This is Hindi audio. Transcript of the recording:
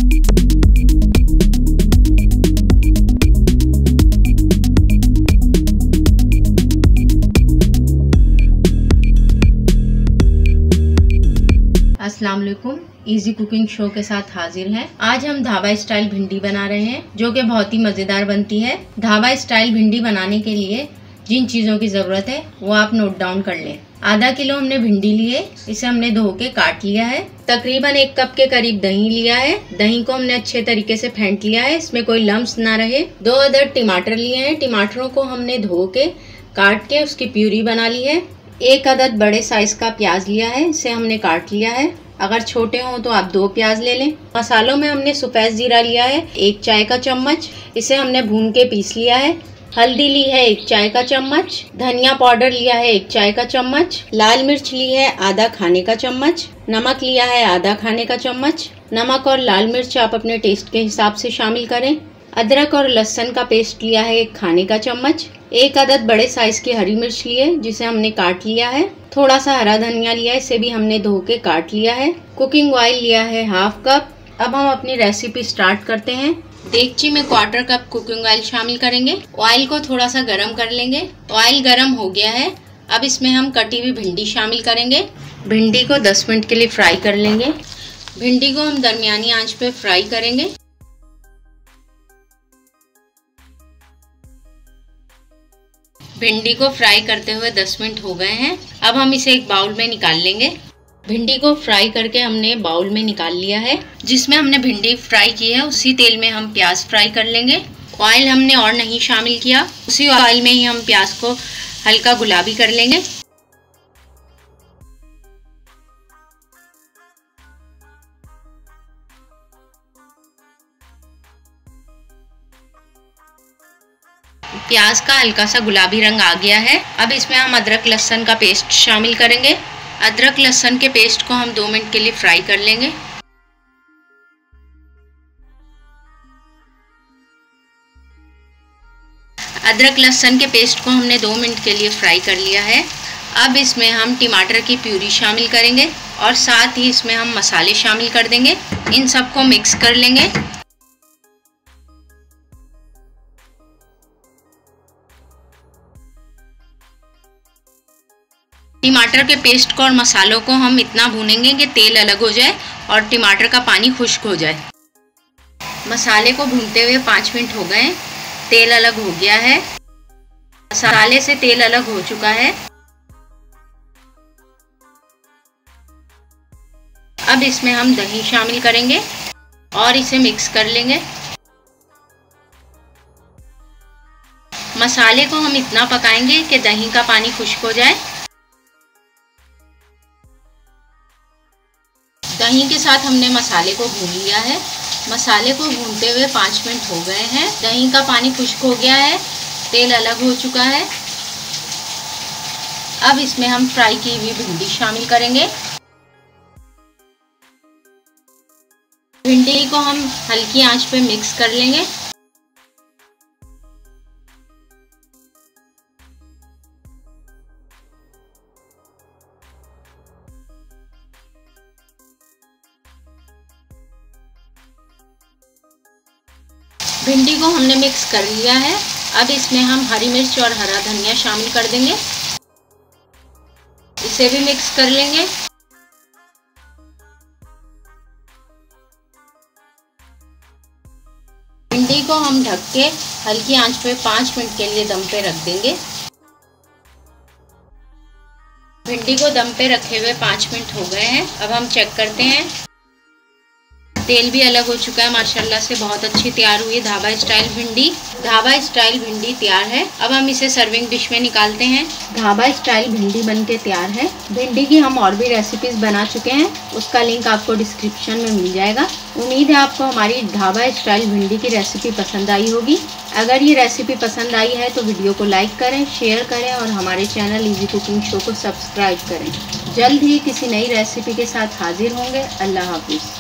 अस्सलाम वालेकुम, इजी कुकिंग शो के साथ हाजिर हैं। आज हम ढाबा स्टाइल भिंडी बना रहे हैं जो कि बहुत ही मज़ेदार बनती है। ढाबा स्टाइल भिंडी बनाने के लिए जिन चीज़ों की ज़रूरत है वो आप नोट डाउन कर लें। आधा किलो हमने भिंडी ली है, इसे हमने धो के काट लिया है। तकरीबन 1 कप के करीब दही लिया है। दही को हमने अच्छे तरीके से फेंट लिया है, इसमें कोई लम्स ना रहे। 2 अदद टमाटर लिए हैं, टमाटरों को हमने धो के काट के उसकी प्यूरी बना ली है। 1 अदद बड़े साइज का प्याज लिया है, इसे हमने काट लिया है। अगर छोटे हों तो आप 2 प्याज ले लें। मसालों में हमने सफ़ेद जीरा लिया है 1 चाय का चम्मच, इसे हमने भून के पीस लिया है। हल्दी ली है 1 चाय का चम्मच, धनिया पाउडर लिया है 1 चाय का चम्मच, लाल मिर्च ली है आधा खाने का चम्मच, नमक लिया है आधा खाने का चम्मच। नमक और लाल मिर्च आप अपने टेस्ट के हिसाब से शामिल करें। अदरक और लहसुन का पेस्ट लिया है 1 खाने का चम्मच। 1 अदद बड़े साइज की हरी मिर्च ली है जिसे हमने काट लिया है। थोड़ा सा हरा धनिया लिया है, इसे भी हमने धो के काट लिया है। कुकिंग ऑयल लिया है 1/2 कप। अब हम अपनी रेसिपी स्टार्ट करते हैं। देगची में 1/4 कप कुकिंग ऑयल शामिल करेंगे। ऑयल को थोड़ा सा गर्म कर लेंगे। ऑयल गर्म हो गया है, अब इसमें हम कटी हुई भिंडी शामिल करेंगे। भिंडी को 10 मिनट के लिए फ्राई कर लेंगे। भिंडी को हम दरमियानी आंच पे फ्राई करेंगे। भिंडी को फ्राई करते हुए 10 मिनट हो गए हैं। अब हम इसे एक बाउल में निकाल लेंगे। भिंडी को फ्राई करके हमने बाउल में निकाल लिया है। जिसमें हमने भिंडी फ्राई की है उसी तेल में हम प्याज फ्राई कर लेंगे। ऑयल हमने और नहीं शामिल किया, उसी ऑयल में ही हम प्याज को हल्का गुलाबी कर लेंगे। प्याज का हल्का सा गुलाबी रंग आ गया है। अब इसमें हम अदरक लहसुन का पेस्ट शामिल करेंगे। अदरक लहसुन के पेस्ट को हम 2 मिनट के लिए फ्राई कर लेंगे। अदरक लहसुन के पेस्ट को हमने 2 मिनट के लिए फ्राई कर लिया है। अब इसमें हम टमाटर की प्यूरी शामिल करेंगे और साथ ही इसमें हम मसाले शामिल कर देंगे। इन सबको मिक्स कर लेंगे। टमाटर के पेस्ट को और मसालों को हम इतना भूनेंगे कि तेल अलग हो जाए और टमाटर का पानी खुश्क हो जाए। मसाले को भूनते हुए 5 मिनट हो गए, तेल अलग हो गया है। मसाले से तेल अलग हो चुका है। अब इसमें हम दही शामिल करेंगे और इसे मिक्स कर लेंगे। मसाले को हम इतना पकाएंगे कि दही का पानी खुश्क हो जाए। दही के साथ हमने मसाले को भून लिया है। मसाले को भूनते हुए 5 मिनट हो गए हैं। दही का पानी खुश्क हो गया है, तेल अलग हो चुका है। अब इसमें हम फ्राई की हुई भिंडी शामिल करेंगे। भिंडी को हम हल्की आंच पे मिक्स कर लेंगे। भिंडी को हमने मिक्स कर लिया है। अब इसमें हम हरी मिर्च और हरा धनिया शामिल कर देंगे। इसे भी मिक्स कर लेंगे। भिंडी को हम ढक के हल्की आंच पे 5 मिनट के लिए दम पे रख देंगे। भिंडी को दम पे रखे हुए 5 मिनट हो गए हैं। अब हम चेक करते हैं। तेल भी अलग हो चुका है माशाल्लाह से। बहुत अच्छी तैयार हुई ढाबा स्टाइल भिंडी। ढाबा स्टाइल भिंडी तैयार है। अब हम इसे सर्विंग डिश में निकालते हैं। ढाबा स्टाइल भिंडी बनके तैयार है। भिंडी की हम और भी रेसिपीज बना चुके हैं, उसका लिंक आपको डिस्क्रिप्शन में मिल जाएगा। उम्मीद है आपको हमारी ढाबा स्टाइल भिंडी की रेसिपी पसंद आई होगी। अगर ये रेसिपी पसंद आई है तो वीडियो को लाइक करें, शेयर करें और हमारे चैनल इजी कुकिंग शो को सब्सक्राइब करें। जल्द ही किसी नई रेसिपी के साथ हाजिर होंगे। अल्लाह हाफिज़।